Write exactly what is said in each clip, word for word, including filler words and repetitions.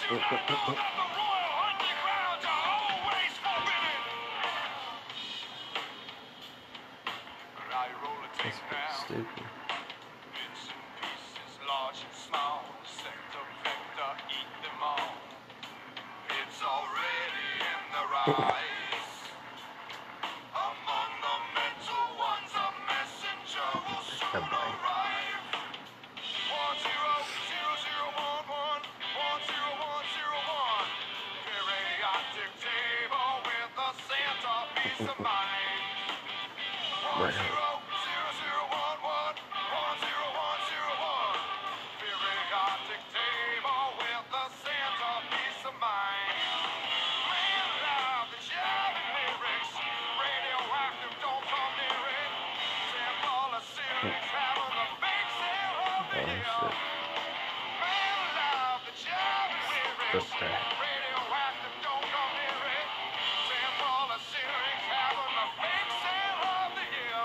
That's stupid. Bits and pieces, large and small, sector, vector, eat them all. It's already in the rise. Among the mental ones, a messenger will soon arrive. One zero zero zero one one one zero one zero one. Periodic table with a Santa peace of mind. One zero zero zero one one one zero one zero one. Periodic table with a Santa peace of mind. Man alive, the shouting lyrics. Radioactive, don't come near it. Sample of series having the big sale of the year. Man alive, the shouting lyrics. Radioactive, don't come near it. Sample of series having the big sale of the year.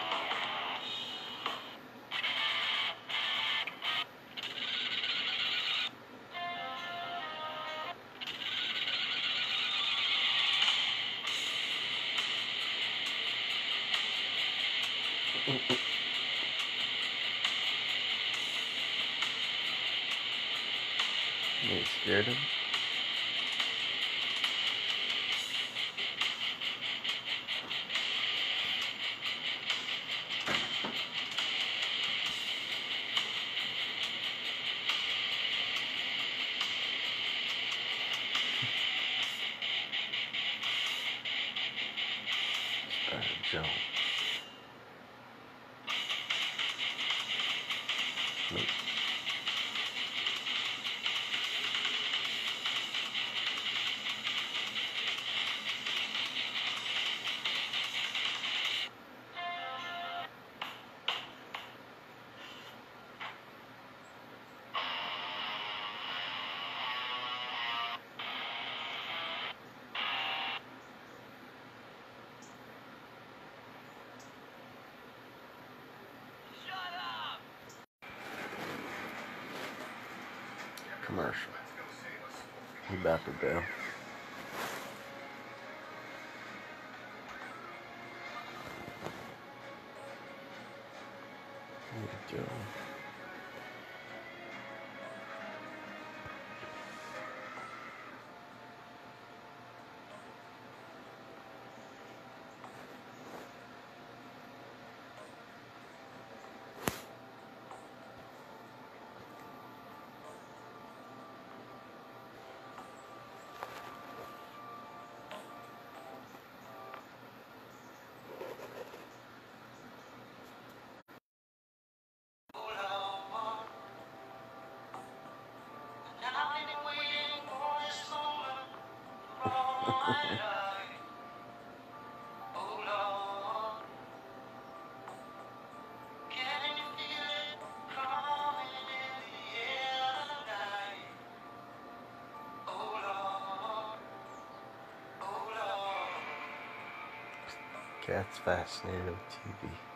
You scared him? Bad jump. Nope. Commercial. He about to go. Here we go. Cat's fascinated with T V.